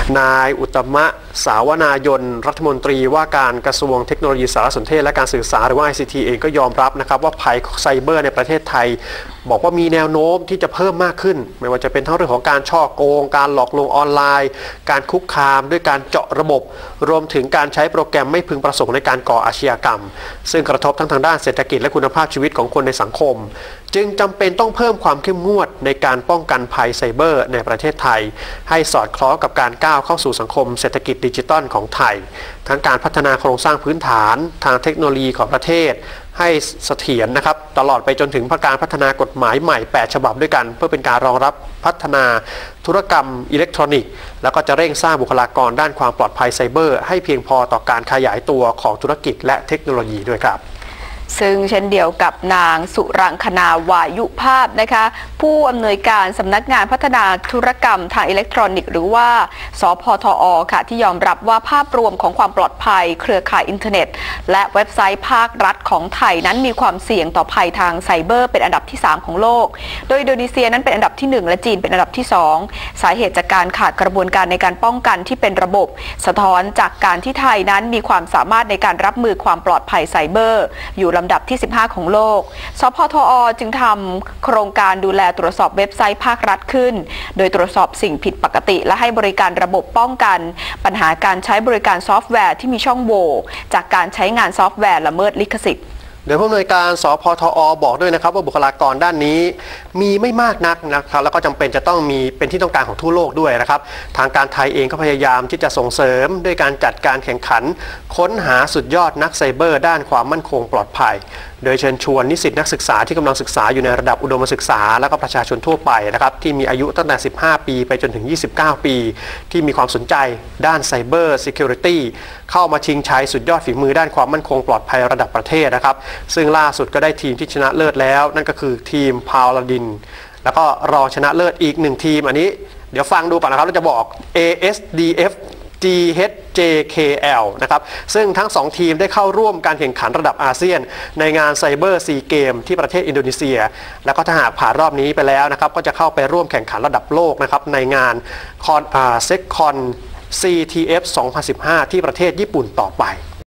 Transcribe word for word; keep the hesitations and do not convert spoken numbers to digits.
นายอุตมะสาวนายนรัฐมนตรีว่าการกระทรวงเทคโนโลยีสารสนเทศและการสื่อสารหรือว่า ไอ ซี ที เองก็ยอมรับนะครับว่าภัยไซเบอร์ในประเทศไทยบอกว่ามีแนวโน้มที่จะเพิ่มมากขึ้นไม่ว่าจะเป็นทั้งเรื่องของการช่อโกงการหลอกลวงออนไลน์การคุกคามด้วยการเจาะระบบรวมถึงการใช้โปรแกรมไม่พึงประสงค์ในการก่ออาชญากรรมซึ่งกระทบทั้งทางด้านเศรษฐกิจและคุณภาพชีวิตของคนในสังคมจึงจำเป็นต้องเพิ่มความเข้มงวดในการป้องกันภัยไซเบอร์ในประเทศไทยให้สอดคล้องกับการก้าวเข้าสู่สังคมเศรษฐกิจดิจิทัลของไทยทั้งการพัฒนาโครงสร้างพื้นฐานทางเทคโนโลยีของประเทศให้เสถียรนะครับตลอดไปจนถึงการพัฒนากฎหมายใหม่แปดฉบับด้วยกันเพื่อเป็นการรองรับพัฒนาธุรกรรมอิเล็กทรอนิกส์แล้วก็จะเร่งสร้างบุคลากรด้านความปลอดภัยไซเบอร์ให้เพียงพอต่อการขยายตัวของธุรกิจและเทคโนโลยีด้วยครับซึ่งเช่นเดียวกับนางสุรังคนาวายุภาพนะคะผู้อำนวยการสำนักงานพัฒนาธุรกรรมทางอิเล็กทรอนิกส์หรือว่าสพทอค่ะที่ยอมรับว่าภาพรวมของความปลอดภัยเครือข่ายอินเทอร์เน็ตและเว็บไซต์ภาครัฐของไทยนั้นมีความเสี่ยงต่อภัยทางไซเบอร์เป็นอันดับที่สามของโลกโดยอินโดนีเซียนั้นเป็นอันดับที่หนึ่งและจีนเป็นอันดับที่สองสาเหตุจากการขาดกระบวนการในการป้องกันที่เป็นระบบสะท้อนจากการที่ไทยนั้นมีความสามารถในการรับมือความปลอดภัยไซเบอร์อยู่ลำดับที่สิบห้าของโลกสพทอจึงทำโครงการดูแลตรวจสอบเว็บไซต์ภาครัฐขึ้นโดยตรวจสอบสิ่งผิดปกติและให้บริการระบบป้องกันปัญหาการใช้บริการซอฟต์แวร์ที่มีช่องโหว่จากการใช้งานซอฟต์แวร์ละเมิดลิขสิทธิ์โดยผู้อำนวยการสพทอบอกด้วยนะครับว่าบุคลากรด้านนี้มีไม่มากนักนะครับแล้วก็จำเป็นจะต้องมีเป็นที่ต้องการของทั่วโลกด้วยนะครับทางการไทยเองก็พยายามที่จะส่งเสริมด้วยการจัดการแข่งขันค้นหาสุดยอดนักไซเบอร์ด้านความมั่นคงปลอดภัยโดยเชิญชวนนิสิตนักศึกษาที่กำลังศึกษาอยู่ในระดับอุดมศึกษาและก็ประชาชนทั่วไปนะครับที่มีอายุตั้งแต่สิบห้าปีไปจนถึงยี่สิบเก้าปีที่มีความสนใจด้านไซเบอร์ซิเคียวริตี้เข้ามาชิงชัยสุดยอดฝีมือด้านความมั่นคงปลอดภัยระดับประเทศนะครับซึ่งล่าสุดก็ได้ทีมที่ชนะเลิศแล้วนั่นก็คือทีมพาวลาดินแล้วก็รองชนะเลิศอีกหนึ่งทีมอันนี้เดี๋ยวฟังดูก่อนนะครับเราจะบอก เอ เอส ดี เอฟ จี เอช เจ เค แอล นะครับซึ่งทั้งสองทีมได้เข้าร่วมการแข่งขันระดับอาเซียนในงานไซเบอร์ซีเกมที่ประเทศอินโดนีเซียแล้วก็ถ้าหากผ่านรอบนี้ไปแล้วนะครับก็จะเข้าไปร่วมแข่งขันระดับโลกนะครับในงานคอนอ่าเซ็กคอน ซี ที เอฟ สองพันสิบห้าที่ประเทศญี่ปุ่นต่อไป